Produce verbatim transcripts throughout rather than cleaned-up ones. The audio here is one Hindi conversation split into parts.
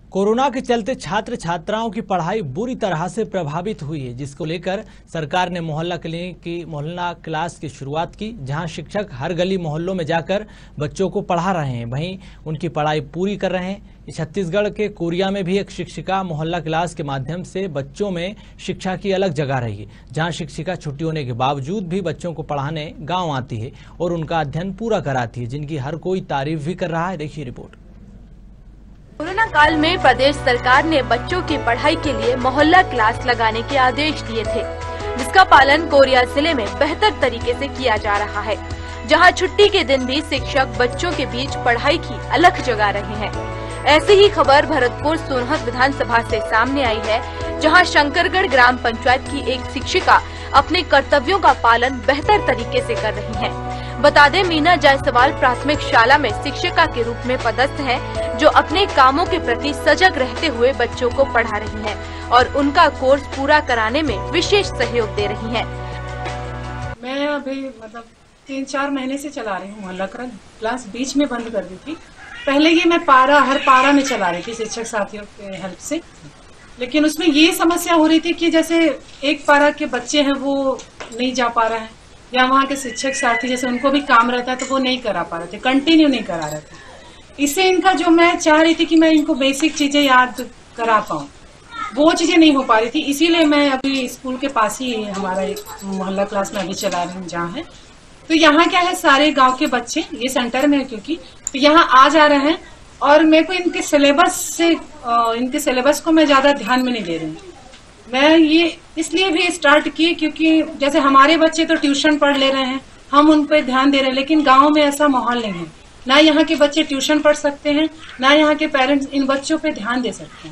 कोरोना के चलते छात्र छात्राओं की पढ़ाई बुरी तरह से प्रभावित हुई है, जिसको लेकर सरकार ने मोहल्ला क्लिनिक की मोहल्ला क्लास की शुरुआत की, जहां शिक्षक हर गली मोहल्लों में जाकर बच्चों को पढ़ा रहे हैं, वहीं उनकी पढ़ाई पूरी कर रहे हैं। छत्तीसगढ़ के कोरिया में भी एक शिक्षिका मोहल्ला क्लास के माध्यम से बच्चों में शिक्षा की अलग जगह रही है, जहाँ शिक्षिका छुट्टी होने के बावजूद भी बच्चों को पढ़ाने गाँव आती है और उनका अध्ययन पूरा कराती है, जिनकी हर कोई तारीफ भी कर रहा है। देखिए रिपोर्ट। कोरोना काल में प्रदेश सरकार ने बच्चों की पढ़ाई के लिए मोहल्ला क्लास लगाने के आदेश दिए थे, जिसका पालन कोरिया जिले में बेहतर तरीके से किया जा रहा है, जहां छुट्टी के दिन भी शिक्षक बच्चों के बीच पढ़ाई की अलख जगा रहे हैं। ऐसी ही खबर भरतपुर सोनहत विधानसभा से सामने आई है, जहां शंकरगढ़ ग्राम पंचायत की एक शिक्षिका अपने कर्तव्यों का पालन बेहतर तरीके से कर रही हैं। बता दें, मीना जायसवाल प्राथमिक शाला में शिक्षिका के रूप में पदस्थ हैं, जो अपने कामों के प्रति सजग रहते हुए बच्चों को पढ़ा रही हैं और उनका कोर्स पूरा कराने में विशेष सहयोग दे रही हैं। मैं अभी मतलब तीन चार महीने से चला रही हूँ मोहल्ला क्लास, बीच में बंद कर दी थी। पहले ये मैं पारा हर पारा में चला रही थी शिक्षक साथियों के हेल्प से, लेकिन उसमें ये समस्या हो रही थी कि जैसे एक पारा के बच्चे हैं वो नहीं जा पा रहे हैं, या वहाँ के शिक्षक साथी जैसे उनको भी काम रहता है तो वो नहीं करा पा रहे थे, कंटिन्यू नहीं करा रहे थे। इससे इनका जो मैं चाह रही थी कि मैं इनको बेसिक चीजें याद करा पाऊँ, वो चीजें नहीं हो पा रही थी। इसीलिए मैं अभी स्कूल के पास ही हमारा एक मोहल्ला क्लास में अभी चला रही हूँ, जहाँ है तो यहाँ क्या है, सारे गांव के बच्चे ये सेंटर में है क्योंकि, तो यहाँ आ जा रहे हैं और मेरे को इनके सिलेबस से इनके सिलेबस को मैं ज्यादा ध्यान में नहीं दे रही हूँ। मैं ये इसलिए भी स्टार्ट किए क्योंकि जैसे हमारे बच्चे तो ट्यूशन पढ़ ले रहे हैं, हम उन पर ध्यान दे रहे हैं, लेकिन गांव में ऐसा माहौल नहीं है। ना यहाँ के बच्चे ट्यूशन पढ़ सकते हैं, ना यहाँ के पेरेंट्स इन बच्चों पे ध्यान दे सकते हैं।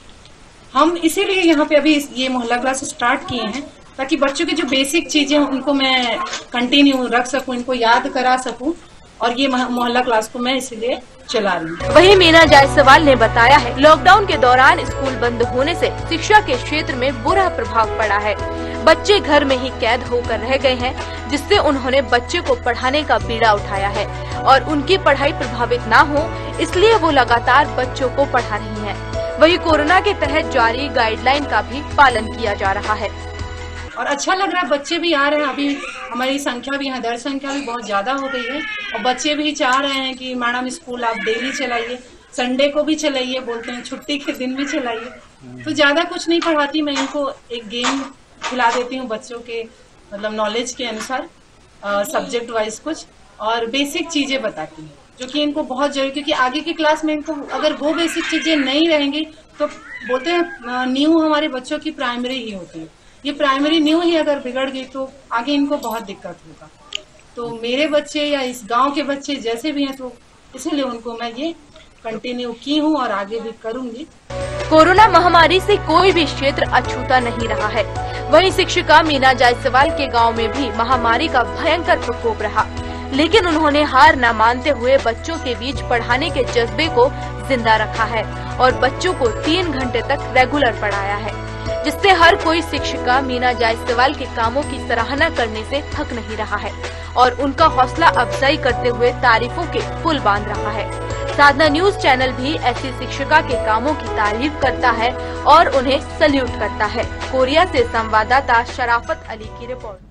हम इसीलिए यहाँ पे अभी ये मोहल्ला क्लास स्टार्ट किए हैं, ताकि बच्चों की जो बेसिक चीजें उनको मैं कंटिन्यू रख सकूं, इनको याद करा सकूं, और ये मोहल्ला क्लास को मैं इसलिए चला रही हूँ। वहीं मीना जायसवाल ने बताया है, लॉकडाउन के दौरान स्कूल बंद होने से शिक्षा के क्षेत्र में बुरा प्रभाव पड़ा है। बच्चे घर में ही कैद होकर रह गए हैं, जिससे उन्होंने बच्चे को पढ़ाने का बीड़ा उठाया है और उनकी पढ़ाई प्रभावित ना हो, इसलिए वो लगातार बच्चों को पढ़ा रही हैं। वहीं कोरोना के तहत जारी गाइडलाइन का भी पालन किया जा रहा है और अच्छा लग रहा है। बच्चे भी आ रहे हैं, अभी हमारी संख्या भी यहाँ दर संख्या भी बहुत ज्यादा हो गई है और बच्चे भी चाह रहे हैं कि मैडम स्कूल आप डेली चलाइए, संडे को भी चलाइए, बोलते हैं छुट्टी के दिन भी चलाइए। तो ज्यादा कुछ नहीं पढ़ाती मैं, इनको एक गेम खिला देती हूँ बच्चों के मतलब नॉलेज के अनुसार, सब्जेक्ट वाइज कुछ, और बेसिक चीजें बताती हूँ जो कि इनको बहुत जरूरी, क्योंकि आगे की क्लास में इनको अगर वो बेसिक चीजें नहीं रहेंगी तो बोलते हैं न्यू हमारे बच्चों की प्राइमरी ही होती है, ये प्राइमरी न्यू ही अगर बिगड़ गई तो आगे इनको बहुत दिक्कत होगा। तो मेरे बच्चे या इस गांव के बच्चे जैसे भी हैं, तो इसीलिए उनको मैं ये कंटिन्यू की हूँ और आगे भी करूंगी। कोरोना महामारी से कोई भी क्षेत्र अछूता नहीं रहा है। वहीं शिक्षिका मीना जायसवाल के गांव में भी महामारी का भयंकर प्रकोप रहा, लेकिन उन्होंने हार न मानते हुए बच्चों के बीच पढ़ाने के जज्बे को जिंदा रखा है और बच्चों को तीन घंटे तक रेगुलर पढ़ाया है, जिससे हर कोई शिक्षिका मीना जायसवाल के कामों की सराहना करने से थक नहीं रहा है और उनका हौसला अफजाई करते हुए तारीफों के पुल बांध रहा है। साधना न्यूज चैनल भी ऐसी शिक्षिका के कामों की तारीफ करता है और उन्हें सैल्यूट करता है। कोरिया से संवाददाता शराफत अली की रिपोर्ट।